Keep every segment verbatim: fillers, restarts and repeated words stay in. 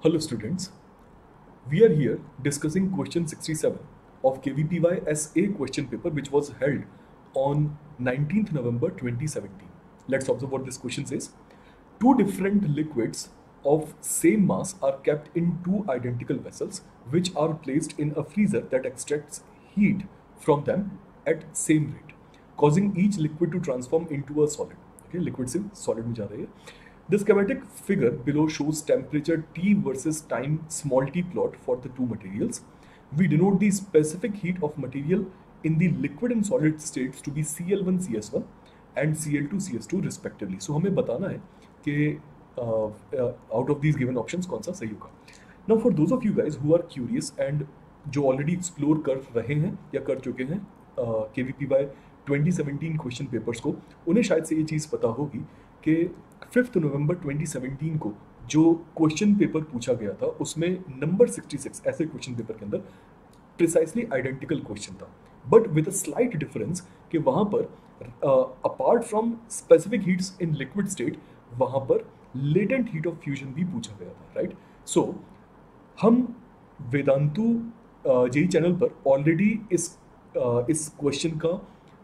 Hello students, we are here discussing question sixty-seven of K V P Y S A question paper which was held on nineteenth November twenty seventeen. Let's observe what this question says. Two different liquids of same mass are kept in two identical vessels which are placed in a freezer that extracts heat from them at same rate, causing each liquid to transform into a solid. Okay, liquid से solid में जा रही है. The schematic figure below shows temperature T versus time small t plot for the two materials. We denote the specific heat of material in the liquid and solid states to be C L one C S one and C L two C S two respectively. So हमें बताना है कि uh, uh, out of these given options कौन सा सही होगा. Now for those of you guys who are curious and जो already explore कर रहे हैं या कर चुके हैं uh, K V P Y twenty seventeen question papers को, उन्हें शायद से ये चीज़ पता होगी कि फिफ्थ नवंबर ट्वेंटी सेवनटीन को जो क्वेश्चन पेपर पूछा गया था उसमें नंबर सिक्सटी सिक्स ऐसे क्वेश्चन पेपर के अंदर प्रिसाइसली आइडेंटिकल क्वेश्चन था, but with a slight difference कि वहाँ पर apart from specific heats in liquid state वहाँ पर लेटेंट हीट ऑफ फ्यूजन भी पूछा गया था, राइट. सो so, हम वेदांतु जेई चैनल पर ऑलरेडी इस uh, इस क्वेश्चन का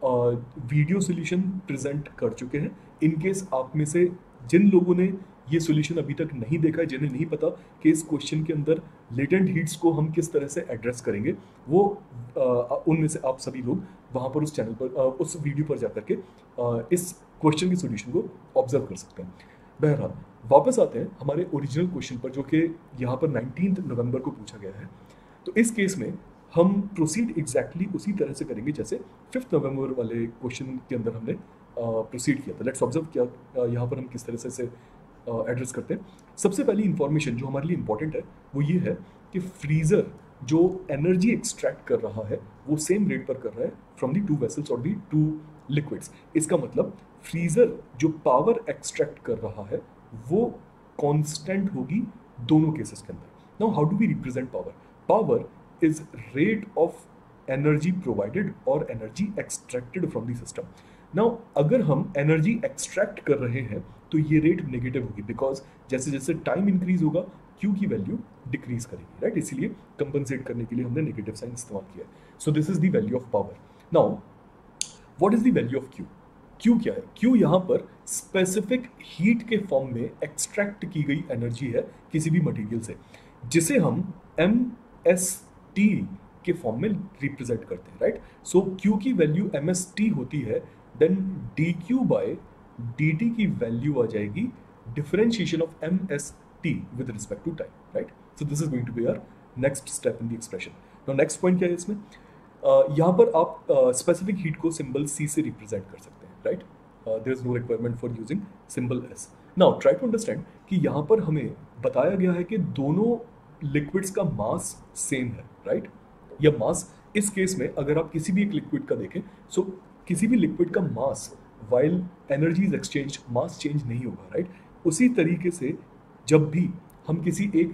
वीडियो सॉल्यूशन प्रेजेंट कर चुके हैं. इन केस आप में से जिन लोगों ने ये सॉल्यूशन अभी तक नहीं देखा है, जिन्हें नहीं पता कि इस क्वेश्चन के अंदर लेटेंट हीट्स को हम किस तरह से एड्रेस करेंगे, वो उनमें से आप सभी लोग वहाँ पर उस चैनल पर आ, उस वीडियो पर जा करके इस क्वेश्चन के सॉल्यूशन को ऑब्जर्व कर सकते हैं. बहरहाल वापस आते हैं हमारे ओरिजिनल क्वेश्चन पर जो कि यहाँ पर नाइनटीन्थ नवंबर को पूछा गया है. तो इस केस में हम प्रोसीड एग्जैक्टली उसी तरह से करेंगे जैसे फिफ्थ नवंबर वाले क्वेश्चन के अंदर हमने प्रोसीड किया था. लेट्स ऑब्जर्व क्या यहाँ पर हम किस तरह से इसे एड्रेस करते हैं. सबसे पहली इंफॉर्मेशन जो हमारे लिए इंपॉर्टेंट है वो ये है कि फ्रीज़र जो एनर्जी एक्सट्रैक्ट कर रहा है वो सेम रेट पर कर रहा है फ्रॉम दी टू वेसल्स और दी टू लिक्विड्स. इसका मतलब फ्रीज़र जो पावर एक्सट्रैक्ट कर रहा है वो कॉन्स्टेंट होगी दोनों केसेस के अंदर. Now how do we represent power? Power is rate of energy provided or energy extracted from the system. Now अगर हम energy extract कर रहे हैं तो ये रेट नेगेटिव होगी बिकॉज जैसे जैसे टाइम इंक्रीज होगा Q की वैल्यू डिक्रीज करेगी, राइट. इसलिए कंपनसेट करने के लिए हमने नेगेटिव साइन इस्तेमाल किया है. So this is the value of power. Now what is the value of Q? Q क्या है? Q यहाँ पर स्पेसिफिक हीट के फॉर्म में एक्सट्रैक्ट की गई एनर्जी है किसी भी मटेरियल से, जिसे हम एम एस टी के फॉर्म में रिप्रेजेंट करते हैं, राइट. सो Q की वैल्यू एम एस टी होती है, then D Q by D T की वैल्यू आ जाएगी differentiation of M S T with respect to time, right. So this is going to be our next step in the expression. Now next point क्या है इसमें? uh, यहाँ पर आप specific uh, heat को सिंबल C से represent कर सकते हैं, right. There is no requirement for using symbol S. Now try to understand कि यहाँ पर हमें बताया गया है कि दोनों लिक्विड्स का मास सेम है, राइट. या मास इस केस में अगर आप किसी भी एक लिक्विड का देखें, सो so, किसी भी लिक्विड का mass while energy is exchange mass change नहीं होगा, राइट. उसी तरीके से जब भी हम किसी एक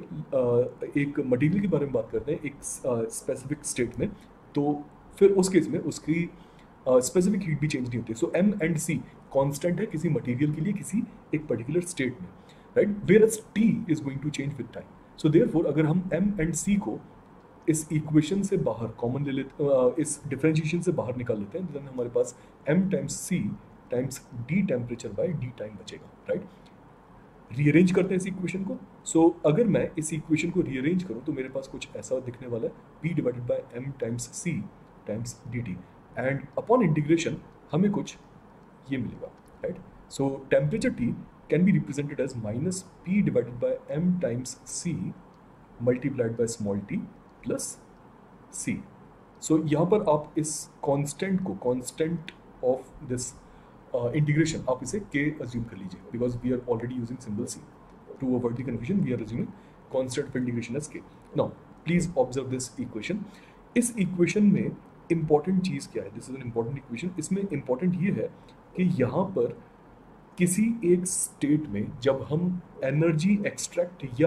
आ, एक मटेरियल के बारे में बात करते हैं एक स्पेसिफिक स्टेट में, तो फिर उस केस में उसकी स्पेसिफिक हीट भी चेंज नहीं होती. So M and C constant है किसी मटेरियल के लिए किसी एक पर्टिकुलर स्टेट में, right. Whereas T is going to change with time. So therefore अगर हम m एंड c को इस इक्वेशन से बाहर कॉमन ले लेते uh, इस डिफरेंशिएशन से बाहर निकाल लेते हैं, देन हमारे पास m times c times d temperature by d time बचेगा, राइट. रीअरेंज करते हैं इस इक्वेशन को. सो so, अगर मैं इस इक्वेशन को रीअरेंज करूं तो मेरे पास कुछ ऐसा दिखने वाला है, p divided by m times c times dt and upon integration हमें कुछ ये मिलेगा, right. So temperature t can be represented as minus P divided by M times C multiplied by small t plus C. So यहाँ पर आप इस constant को constant of this uh, integration आप इसे K assume कर लीजिए because we are already using symbol C. To avoid the confusion we are assuming constant of integration as K. Now please observe this equation. इस equation में important चीज़ क्या है? This is an important equation. इसमें important ये है कि यहाँ पर किसी एक स्टेट में जब हम एनर्जी एक्सट्रैक्ट या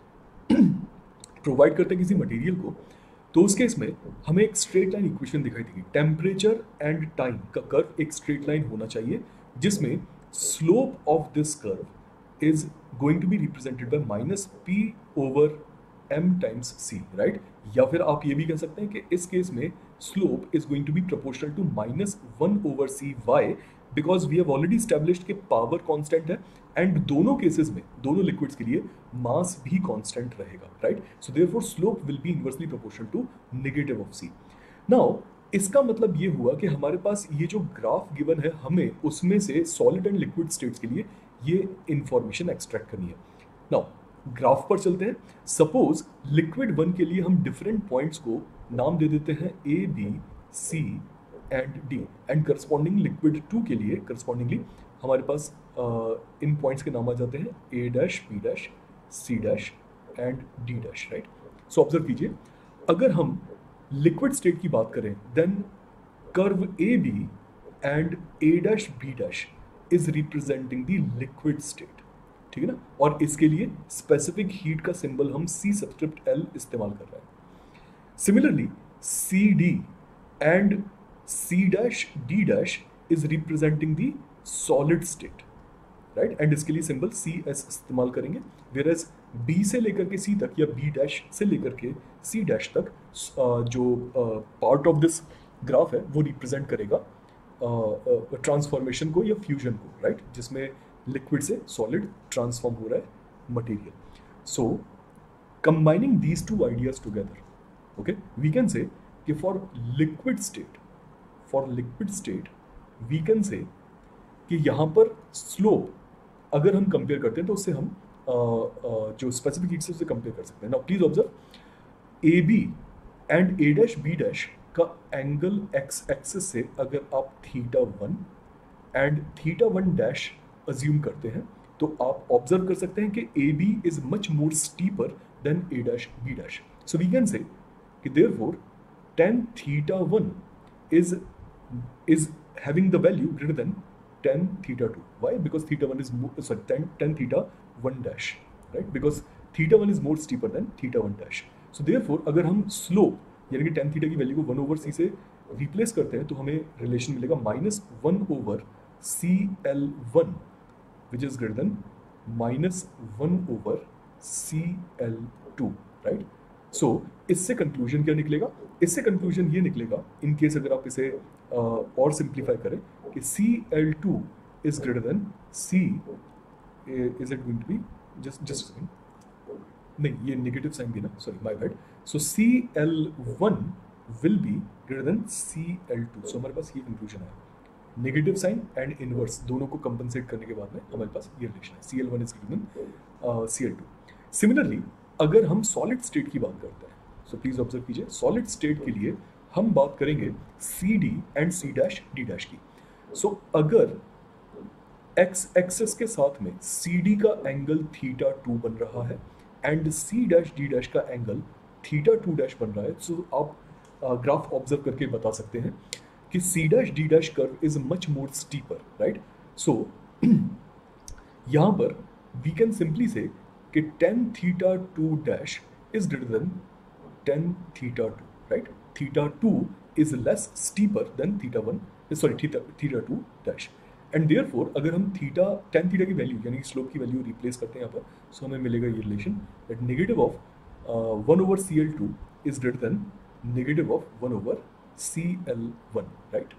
प्रोवाइड करते हैं किसी मटेरियल को, तो उस केस में हमें एक स्ट्रेट लाइन इक्वेशन दिखाई देगी. टेम्परेचर एंड टाइम का कर्व एक स्ट्रेट लाइन होना चाहिए जिसमें slope of this curve is going to be represented by minus p over m times c, right? या फिर आप ये भी कह सकते हैं कि इस केस में slope is going to be proportional to minus one over c y, because we have already established कि power constant है and दोनों केसेस में, दोनों लिक्विड्स के लिए मास भी कांस्टेंट रहेगा, right? So therefore slope will be inversely proportional to negative of c. Now इसका मतलब ये हुआ कि हमारे पास ये जो ग्राफ गिवन है, हमें उसमें से सॉलिड एंड लिक्विड स्टेट्स के लिए ये इंफॉर्मेशन एक्सट्रैक्ट करनी है. नाउ ग्राफ पर चलते हैं. सपोज लिक्विड वन के लिए हम डिफरेंट पॉइंट्स को नाम दे देते हैं A, B, C and D, and corresponding liquid two के लिए करस्पॉन्डिंगली हमारे पास uh, इन पॉइंट्स के नाम आ जाते हैं A dash, B dash, C dash and D dash, right? So observe कीजिए, अगर हम लिक्विड स्टेट की बात करें, then curve A B and A dash B dash is representing the liquid state, ठीक है ना? और इसके लिए स्पेसिफिक हीट का सिंबल हम सी सबस्क्रिप्ट एल इस्तेमाल कर रहे हैं. Similarly C D and C dash D dash is representing the solid state, right? And इसके लिए सिंबल सी एस इस्तेमाल करेंगे. वेयरएज बी से लेकर के सी तक या बी डैश से लेकर के सी डैश तक जो पार्ट ऑफ दिस ग्राफ है वो रिप्रेजेंट करेगा ट्रांसफॉर्मेशन को या फ्यूजन को, राइट? जिसमें लिक्विड से सॉलिड ट्रांसफॉर्म हो रहा है material. So combining these two ideas together, okay, we can say कि for liquid state for liquid state we can say कि यहाँ पर स्लोप अगर हम कंपेयर करते हैं तो उससे हम uh, uh, जो स्पेसिफिक हीट से उससे कंपेयर कर सकते हैं. Now please observe, A B and A dash B dash का एंगल एक्स एक्सिस से अगर आप theta one and theta one dash assume करते हैं तो आप ऑब्जर्व कर सकते हैं कि A B is much more steeper than A dash B dash. So we can say कि therefore tan theta one is is having the value greater than tan theta two. Why? Because theta one is more, sorry, ten, ten theta one dash, right? Because theta one is more steeper than theta one dash. So therefore, अगर हम slope यानी कि tan theta की value को one over C से replace करते हैं तो हमें रिलेशन मिलेगा minus one over C L one which is greater than minus one over C L two, right? So इससे कंक्लूजन क्या निकलेगा? इससे कंक्लूजन ये निकलेगा, इन केस अगर आप इसे uh, और सिंप्लीफाई करें कि C L two is greater than C, is it going to be just just second, नहीं ये नेगेटिव साइन भी ना, sorry my bad. So C L one will be greater than C L two. So हमारे पास ये conclusion है. Negative sign and inverse दोनों को कंपनसेट करने के बाद में हमारे पास ये रिलेशन है, C L one is greater than C L two. Similarly अगर हम सॉलिड स्टेट की बात करते हैं, सो प्लीज ऑब्जर्व कीजिए, सॉलिड स्टेट के लिए हम बात करेंगे C D and C dash D dash की. सो so, अगर एक्स एक्सेस के साथ में सी डी का एंगल थीटा टू बन रहा है and C dash D dash का एंगल थीटा टू डैश बन रहा है, सो so, आप ग्राफ ऑब्जर्व करके बता सकते हैं कि C dash D dash curve is much more steeper, right? So यहाँ पर वी कैन सिंपली से कि tan theta two dash is greater than tan theta two, right? Theta two is less steeper than theta one, sorry theta theta two dash. And therefore अगर हम theta tan theta की value यानी slope की value replace करते हैं यहाँ पर, so हमें मिलेगा ये relation that negative of one over C L two is greater than negative of one over C L one, right?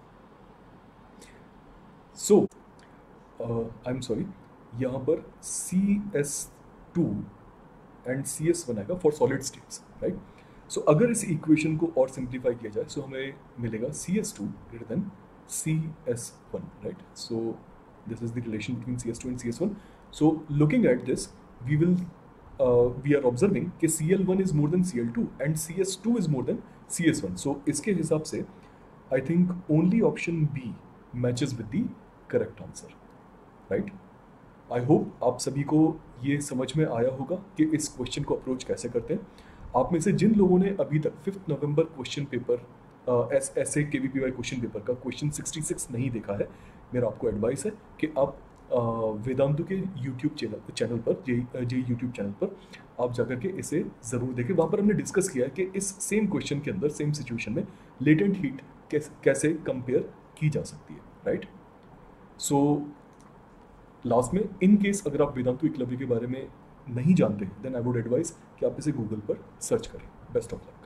So I am sorry, यहाँ पर C S two and C S one आएगा for solid states, right? So अगर इस equation को और simplify किया जाए, सो so हमें मिलेगा C S two greater than C S one, right? So this is the relation between C S two and C S one. So looking at this we will we are observing कि C L one is more than C L two and C S two is more than C S one. So इसके हिसाब से I think only option B matches with the correct answer, right? I hope आप सभी को ये समझ में आया होगा कि इस क्वेश्चन को अप्रोच कैसे करते हैं. आप में से जिन लोगों ने अभी तक fifth November question paper S S A K V P Y question paper का क्वेश्चन सिक्सटी सिक्स नहीं देखा है, मेरा आपको एडवाइस है कि आप वेदांतु के यूट्यूब चैनल चैनल पर जे जे यूट्यूब चैनल पर आप जाकर के इसे ज़रूर देखें. वहाँ पर हमने डिस्कस किया है कि इस सेम क्वेश्चन के अंदर सेम सिचुएशन में लेटेंट हीट कैसे कैसे कंपेयर की जा सकती है, राइट? सो लास्ट में इन केस अगर आप वेदांतु एकलव्य के बारे में नहीं जानते देन आई वुड एडवाइस कि आप इसे गूगल पर सर्च करें। Best of luck.